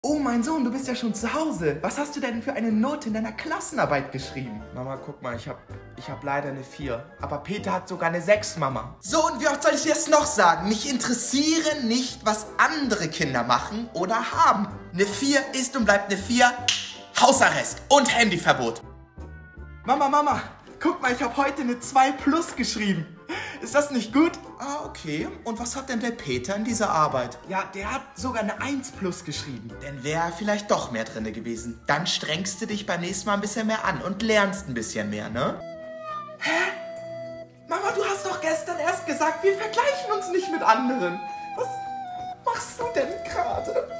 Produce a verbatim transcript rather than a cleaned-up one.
Oh, mein Sohn, du bist ja schon zu Hause. Was hast du denn für eine Note in deiner Klassenarbeit geschrieben? Mama, guck mal, ich hab, ich hab leider eine vier. Aber Peter hat sogar eine sechs, Mama. So, und wie oft soll ich dir das noch sagen? Mich interessieren nicht, was andere Kinder machen oder haben. Eine vier ist und bleibt eine vier. Hausarrest und Handyverbot. Mama, Mama, guck mal, ich habe heute eine zwei plus geschrieben. Ist das nicht gut? Ah, okay. Und was hat denn der Peter in dieser Arbeit? Ja, der hat sogar eine eins plus geschrieben. Dann wäre vielleicht doch mehr drin gewesen. Dann strengst du dich beim nächsten Mal ein bisschen mehr an und lernst ein bisschen mehr, ne? Hä? Mama, du hast doch gestern erst gesagt, wir vergleichen uns nicht mit anderen. Was machst du denn gerade?